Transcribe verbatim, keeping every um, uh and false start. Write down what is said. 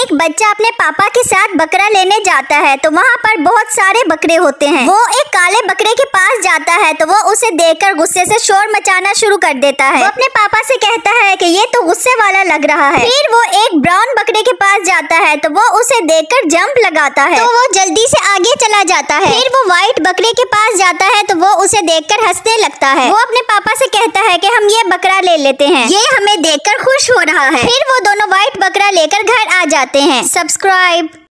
एक बच्चा अपने पापा के साथ बकरा लेने जाता है तो वहाँ पर बहुत सारे बकरे होते हैं। वो एक काले बकरे के पास जाता है तो वो उसे देखकर गुस्से से शोर मचाना शुरू कर देता है। वो अपने पापा से कहता है कि ये तो गुस्से वाला लग रहा है। फिर वो एक ब्राउन बकरे के पास जाता है तो वो उसे देखकर जंप लगाता है तो वो जल्दी से आगे चला जाता है। फिर वो व्हाइट बकरे के पास जाता है तो वो उसे देखकर हंसने लगता है। वो अपने पापा से कहता है कि हम ये बकरा ले लेते हैं, ये हमें देखकर खुश हो रहा है। फिर वो दोनों व्हाइट बकरा लेकर घर आ जाते हैं। सब्सक्राइब।